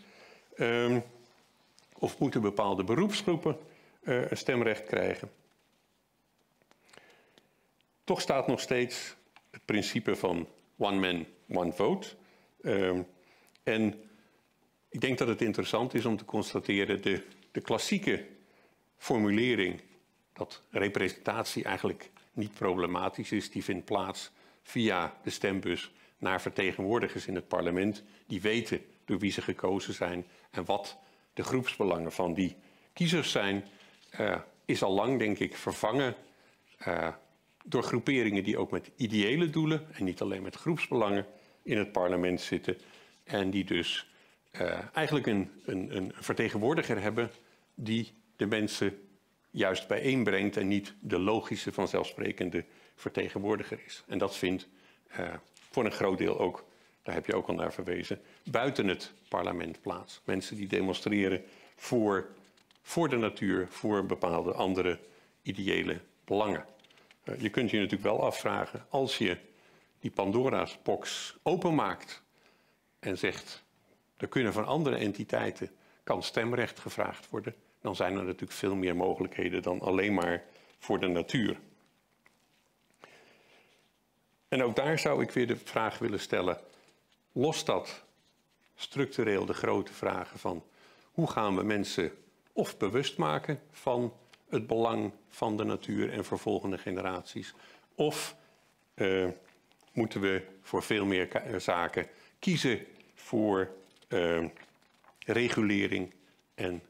Of moeten bepaalde beroepsgroepen een stemrecht krijgen. Toch staat nog steeds het principe van one man, one vote. En ik denk dat het interessant is om te constateren de klassieke formulering dat representatie eigenlijk niet problematisch is, die vindt plaats via de stembus naar vertegenwoordigers in het parlement. Die weten door wie ze gekozen zijn en wat de groepsbelangen van die kiezers zijn, is al lang, denk ik, vervangen door groeperingen die ook met ideële doelen en niet alleen met groepsbelangen in het parlement zitten. En die dus eigenlijk een vertegenwoordiger hebben die de mensen juist bijeenbrengt en niet de logische vanzelfsprekende vertegenwoordiger is. En dat vindt voor een groot deel ook, daar heb je ook al naar verwezen, buiten het parlement plaats. Mensen die demonstreren voor de natuur, voor bepaalde andere ideële belangen. Je kunt je natuurlijk wel afvragen, als je die Pandora's box openmaakt en zegt, er kunnen van andere entiteiten, kan stemrecht gevraagd worden, dan zijn er natuurlijk veel meer mogelijkheden dan alleen maar voor de natuur. En ook daar zou ik weer de vraag willen stellen, lost dat structureel de grote vragen van hoe gaan we mensen of bewust maken van het belang van de natuur en voor volgende generaties, of moeten we voor veel meer zaken kiezen voor regulering en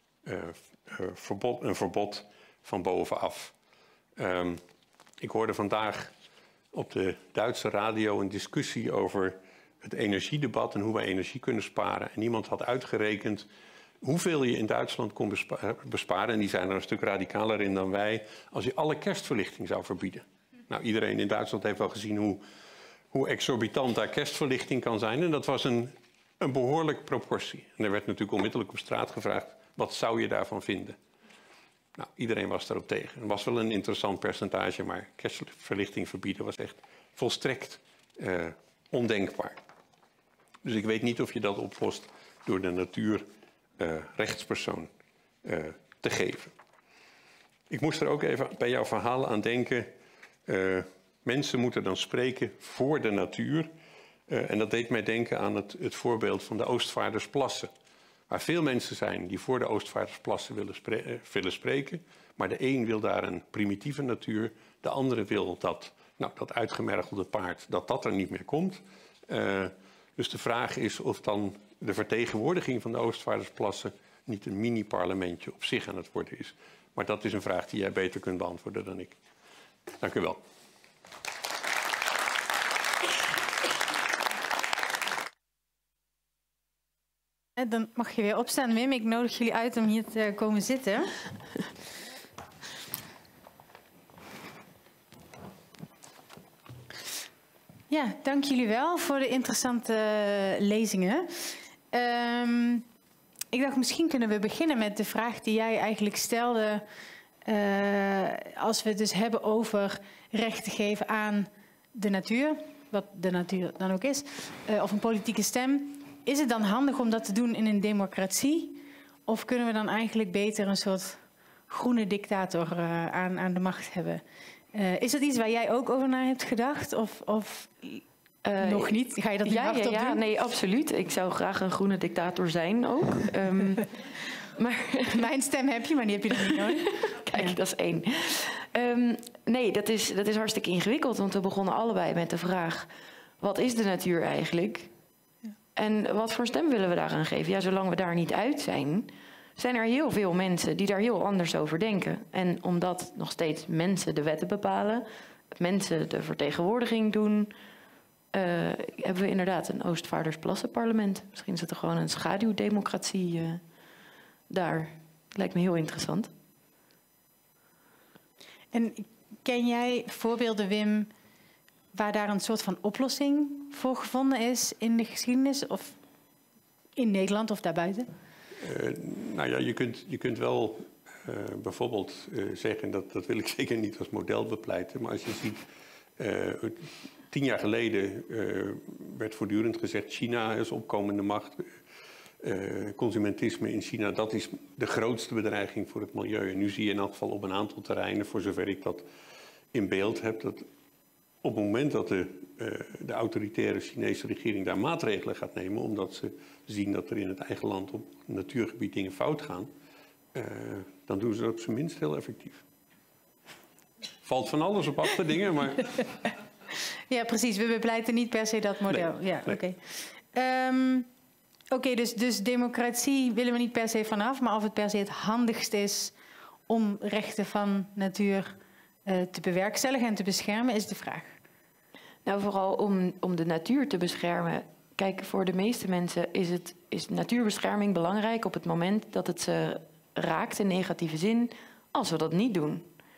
een verbod van bovenaf. Ik hoorde vandaag op de Duitse radio een discussie over het energiedebat en hoe wij energie kunnen sparen. En iemand had uitgerekend hoeveel je in Duitsland kon besparen. En die zijn er een stuk radicaler in dan wij, als je alle kerstverlichting zou verbieden. Nou, iedereen in Duitsland heeft wel gezien hoe exorbitant daar kerstverlichting kan zijn. En dat was een behoorlijke proportie. En er werd natuurlijk onmiddellijk op straat gevraagd, wat zou je daarvan vinden? Nou, iedereen was daarop tegen. Het was wel een interessant percentage, maar kerstverlichting verbieden was echt volstrekt ondenkbaar. Dus ik weet niet of je dat oplost door de natuur rechtspersoon te geven. Ik moest er ook even bij jouw verhaal aan denken. Mensen moeten dan spreken voor de natuur. En dat deed mij denken aan het voorbeeld van de Oostvaardersplassen. Waar veel mensen zijn die voor de Oostvaardersplassen willen spreken. Maar de een wil daar een primitieve natuur. De andere wil dat uitgemergelde paard, dat er niet meer komt. Dus de vraag is of dan de vertegenwoordiging van de Oostvaardersplassen niet een mini-parlementje op zich aan het worden is. Maar dat is een vraag die jij beter kunt beantwoorden dan ik. Dank u wel. Dan mag je weer opstaan, Wim. Ik nodig jullie uit om hier te komen zitten. Ja, dank jullie wel voor de interessante lezingen. Ik dacht, misschien kunnen we beginnen met de vraag die jij eigenlijk stelde. Als we het dus hebben over recht te geven aan de natuur, wat de natuur dan ook is, of een politieke stem. Is het dan handig om dat te doen in een democratie? Of kunnen we dan eigenlijk beter een soort groene dictator aan de macht hebben? Is dat iets waar jij ook over na hebt gedacht? Of nog niet? Ga je dat niet hardop doen? Ja, nee, absoluut. Ik zou graag een groene dictator zijn ook. Maar mijn stem heb je, maar die heb je nog niet nodig. Kijk, ja. Dat is 1. Nee, dat is hartstikke ingewikkeld. Want we begonnen allebei met de vraag, wat is de natuur eigenlijk? Ja. En wat voor stem willen we daaraan geven? Ja, zolang we daar niet uit zijn, zijn er heel veel mensen die daar heel anders over denken. En omdat nog steeds mensen de wetten bepalen, mensen de vertegenwoordiging doen, hebben we inderdaad een Oostvaardersplassenparlement. Misschien is het er gewoon een schaduwdemocratie daar. Lijkt me heel interessant. En ken jij voorbeelden, Wim, waar daar een soort van oplossing voor gevonden is in de geschiedenis? Of in Nederland of daarbuiten? Nou ja, je kunt wel bijvoorbeeld zeggen, dat wil ik zeker niet als model bepleiten, maar als je ziet, 10 jaar geleden werd voortdurend gezegd, China is opkomende macht. Consumentisme in China, dat is de grootste bedreiging voor het milieu. En nu zie je in elk geval op een aantal terreinen, voor zover ik dat in beeld heb, dat op het moment dat de autoritaire Chinese regering daar maatregelen gaat nemen, omdat ze zien dat er in het eigen land op natuurgebied dingen fout gaan, dan doen ze dat op zijn minst heel effectief. Valt van alles op af te dingen, maar... Ja, precies. We bepleiten niet per se dat model. Nee, ja, nee. Oké. Oké, dus democratie willen we niet per se vanaf, maar of het per se het handigst is om rechten van natuur te bewerkstelligen en te beschermen, is de vraag. Nou, vooral om de natuur te beschermen. Kijk, voor de meeste mensen is natuurbescherming belangrijk op het moment dat het ze raakt in negatieve zin, als we dat niet doen.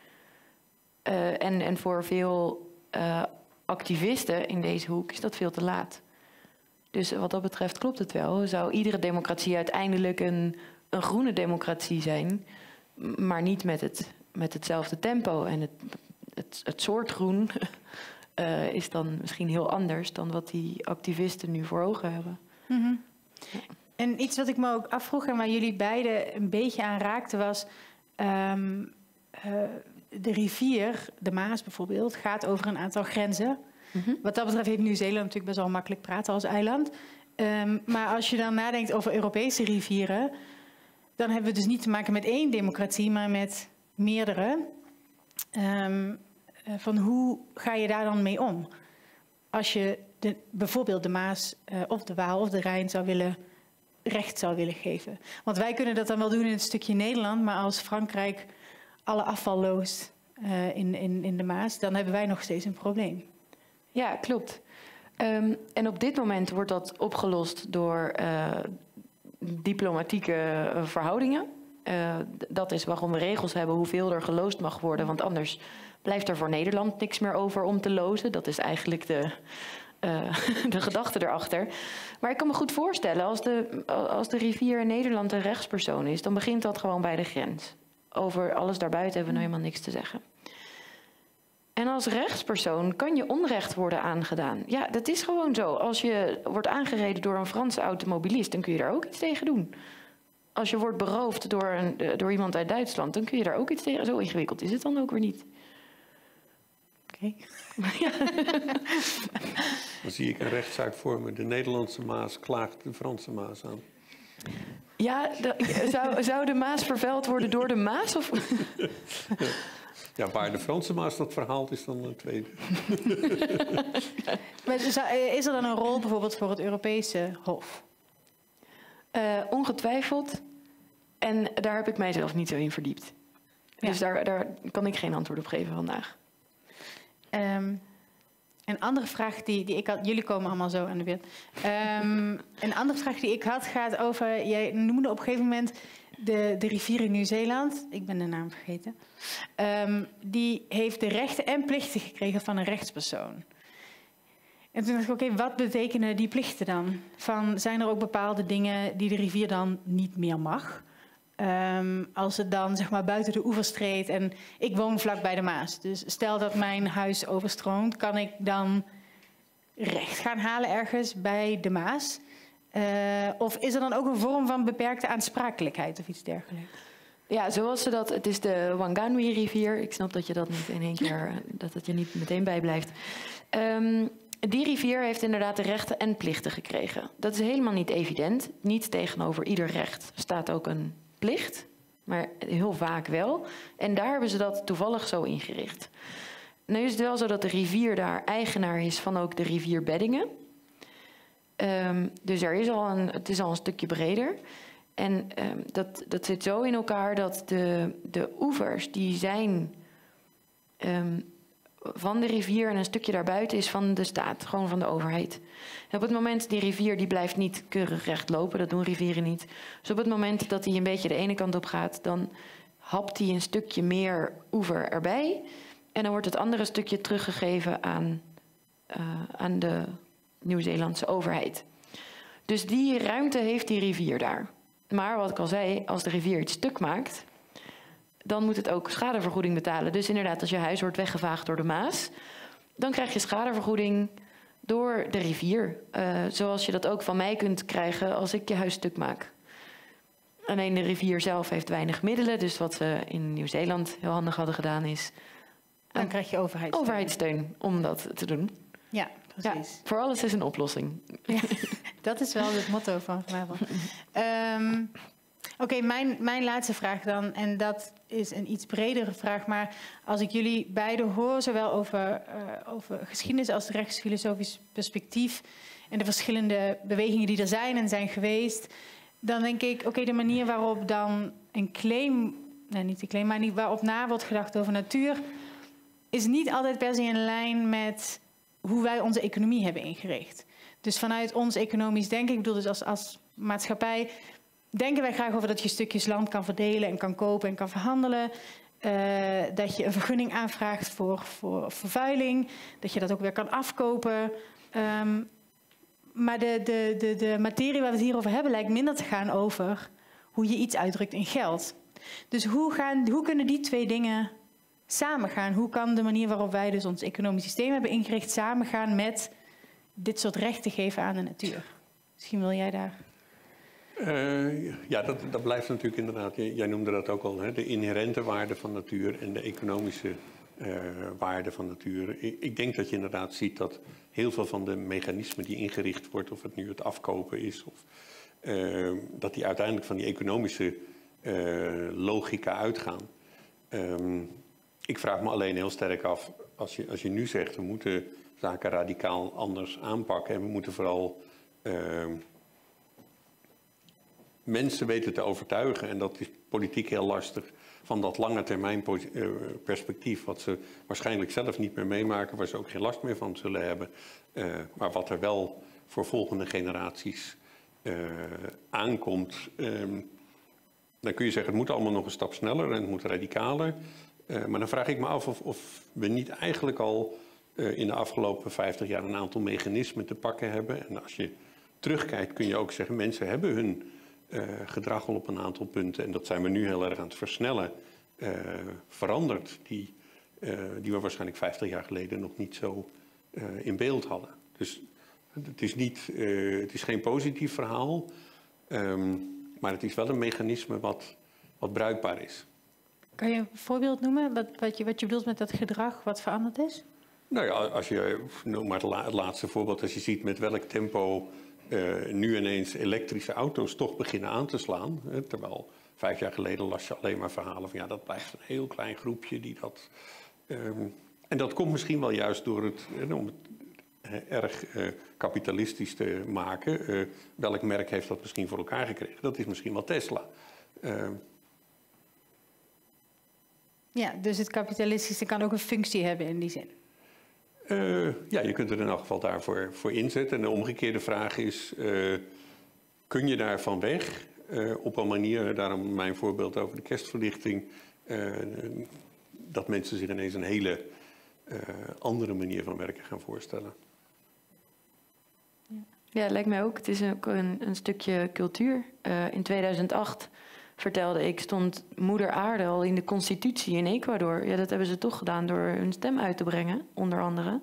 En voor veel activisten in deze hoek is dat veel te laat. Dus wat dat betreft klopt het wel. Zou iedere democratie uiteindelijk een groene democratie zijn, maar niet met hetzelfde tempo. En het soort groen is dan misschien heel anders dan wat die activisten nu voor ogen hebben. Mm-hmm. Ja. En iets wat ik me ook afvroeg en waar jullie beiden een beetje aan raakten was... de rivier, de Maas bijvoorbeeld, gaat over een aantal grenzen. Mm-hmm. Wat dat betreft heeft Nieuw-Zeeland natuurlijk best wel makkelijk praten als eiland. Maar als je dan nadenkt over Europese rivieren, dan hebben we dus niet te maken met één democratie, maar met meerdere. Van hoe ga je daar dan mee om? Als je bijvoorbeeld de Maas of de Waal of de Rijn recht zou willen geven. Want wij kunnen dat dan wel doen in het stukje Nederland, maar als Frankrijk alle afval loost in de Maas, dan hebben wij nog steeds een probleem. Ja, klopt. En op dit moment wordt dat opgelost door diplomatieke verhoudingen. Dat is waarom we regels hebben hoeveel er geloosd mag worden, want anders blijft er voor Nederland niks meer over om te lozen. Dat is eigenlijk de gedachte erachter. Maar ik kan me goed voorstellen, als de rivier in Nederland een rechtspersoon is, dan begint dat gewoon bij de grens. Over alles daarbuiten hebben we nou helemaal niks te zeggen. En als rechtspersoon kan je onrecht worden aangedaan. Ja, dat is gewoon zo. Als je wordt aangereden door een Franse automobilist, dan kun je daar ook iets tegen doen. Als je wordt beroofd door iemand uit Duitsland, dan kun je daar ook iets tegen. Zo ingewikkeld is het dan ook weer niet. Oké. Ja. Dan zie ik een rechtszaak voor me. De Nederlandse Maas klaagt de Franse Maas aan. Ja, zou de Maas vervuild worden door de Maas? Of? Ja, waar de Franse Maas dat verhaalt is dan een tweede. Maar is er dan een rol bijvoorbeeld voor het Europese Hof? Ongetwijfeld. En daar heb ik mijzelf niet zo in verdiept. Ja. Dus daar kan ik geen antwoord op geven vandaag. Een andere vraag die ik had... Jullie komen allemaal zo aan de beurt. Een andere vraag die ik had gaat over... Jij noemde op een gegeven moment de rivier in Nieuw-Zeeland. Ik ben de naam vergeten. Die heeft de rechten en plichten gekregen van een rechtspersoon. En toen dacht ik, oké, wat betekenen die plichten dan? Zijn er ook bepaalde dingen die de rivier dan niet meer mag? Als het dan zeg maar buiten de oevers treedt en ik woon vlak bij de Maas. Dus stel dat mijn huis overstroomt, kan ik dan recht gaan halen ergens bij de Maas? Of is er dan ook een vorm van beperkte aansprakelijkheid of iets dergelijks? Ja, zoals ze dat... Het is de Wanganui-rivier. Ik snap dat je dat niet in één keer... dat het je niet meteen bijblijft. Die rivier heeft inderdaad de rechten en plichten gekregen. Dat is helemaal niet evident. Niet tegenover ieder recht staat ook een plicht, maar heel vaak wel. En daar hebben ze dat toevallig zo ingericht. Nu is het wel zo dat de rivier daar eigenaar is van ook de rivierbeddingen. Dus het is al een stukje breder. En dat zit zo in elkaar dat de oevers, die zijn van de rivier en een stukje daarbuiten is van de staat, gewoon van de overheid. En op het moment, die rivier die blijft niet keurig recht lopen, dat doen rivieren niet. Dus op het moment dat hij een beetje de ene kant op gaat, dan hapt hij een stukje meer oever erbij. En dan wordt het andere stukje teruggegeven aan de Nieuw-Zeelandse overheid. Dus die ruimte heeft die rivier daar. Maar wat ik al zei, als de rivier iets stuk maakt, dan moet het ook schadevergoeding betalen. Dus inderdaad, als je huis wordt weggevaagd door de Maas, dan krijg je schadevergoeding door de rivier. Zoals je dat ook van mij kunt krijgen als ik je huis stuk maak. Alleen de rivier zelf heeft weinig middelen. Dus wat ze in Nieuw-Zeeland heel handig hadden gedaan is... Dan krijg je overheidssteun om dat te doen. Ja, precies. Ja, voor alles is een oplossing. Ja, dat is wel het motto van vanavond. Oké, mijn laatste vraag dan. En dat is een iets bredere vraag. Maar als ik jullie beiden hoor, zowel over geschiedenis als rechtsfilosofisch perspectief en de verschillende bewegingen die er zijn en zijn geweest, dan denk ik, oké, de manier waarop dan een claim, niet de claim, maar waarop na wordt gedacht over natuur, is niet altijd per se in lijn met hoe wij onze economie hebben ingericht. Dus vanuit ons economisch denken, ik bedoel dus als maatschappij, denken wij graag over dat je stukjes land kan verdelen en kan kopen en kan verhandelen. Dat je een vergunning aanvraagt voor vervuiling. Dat je dat ook weer kan afkopen. Maar de materie waar we het hier over hebben lijkt minder te gaan over hoe je iets uitdrukt in geld. Dus hoe kunnen die twee dingen samengaan? Hoe kan de manier waarop wij dus ons economisch systeem hebben ingericht samengaan met dit soort rechten geven aan de natuur? Misschien wil jij daar... Ja, dat blijft natuurlijk inderdaad, jij noemde dat ook al, hè, de inherente waarde van natuur en de economische waarde van natuur. Ik denk dat je inderdaad ziet dat heel veel van de mechanismen die ingericht wordt, of het nu het afkopen is, of dat die uiteindelijk van die economische logica uitgaan. Ik vraag me alleen heel sterk af, als je nu zegt, we moeten zaken radicaal anders aanpakken en we moeten vooral mensen weten te overtuigen, en dat is politiek heel lastig, van dat lange termijn perspectief, wat ze waarschijnlijk zelf niet meer meemaken, waar ze ook geen last meer van zullen hebben, maar wat er wel voor volgende generaties aankomt. Dan kun je zeggen, het moet allemaal nog een stap sneller en het moet radicaler. Maar dan vraag ik me af of we niet eigenlijk al in de afgelopen 50 jaar een aantal mechanismen te pakken hebben. En als je terugkijkt kun je ook zeggen, mensen hebben hun gedrag al op een aantal punten, en dat zijn we nu heel erg aan het versnellen, veranderd, die we waarschijnlijk 50 jaar geleden nog niet zo in beeld hadden. Dus het is geen positief verhaal, maar het is wel een mechanisme wat bruikbaar is. Kan je een voorbeeld noemen wat je bedoelt met dat gedrag wat veranderd is? Nou ja, noem maar het laatste voorbeeld, als je ziet met welk tempo nu ineens elektrische auto's toch beginnen aan te slaan. Terwijl 5 jaar geleden las je alleen maar verhalen van ja, dat blijft een heel klein groepje die dat... en dat komt misschien wel juist door om het erg kapitalistisch te maken. Welk merk heeft dat misschien voor elkaar gekregen? Dat is misschien wel Tesla. Ja, dus het kapitalistische kan ook een functie hebben in die zin. Ja, je kunt er in elk geval daarvoor inzetten. En de omgekeerde vraag is, kun je daarvan weg op een manier, daarom mijn voorbeeld over de kerstverlichting, dat mensen zich ineens een hele andere manier van werken gaan voorstellen. Ja, het lijkt mij ook. Het is ook een stukje cultuur. In 2008 vertelde ik, stond Moeder Aarde al in de constitutie in Ecuador. Ja, dat hebben ze toch gedaan door hun stem uit te brengen, onder andere.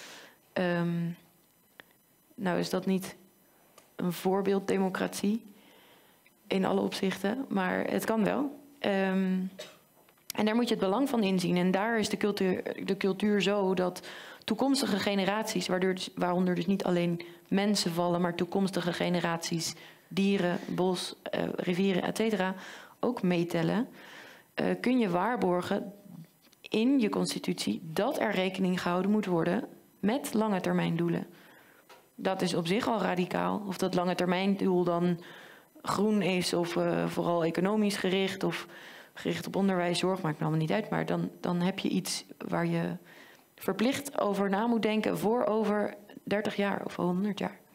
Nou is dat niet een voorbeeld democratie in alle opzichten, maar het kan wel. En daar moet je het belang van inzien. En daar is de cultuur zo dat toekomstige generaties, waaronder dus niet alleen mensen vallen, maar toekomstige generaties, dieren, bos, rivieren, etc. ook meetellen, kun je waarborgen in je constitutie dat er rekening gehouden moet worden met lange termijn doelen. Dat is op zich al radicaal. Of dat lange termijn doel dan groen is of vooral economisch gericht of gericht op onderwijs, zorg, maakt me allemaal niet uit. Maar dan heb je iets waar je verplicht over na moet denken voor over 30 jaar of 100 jaar.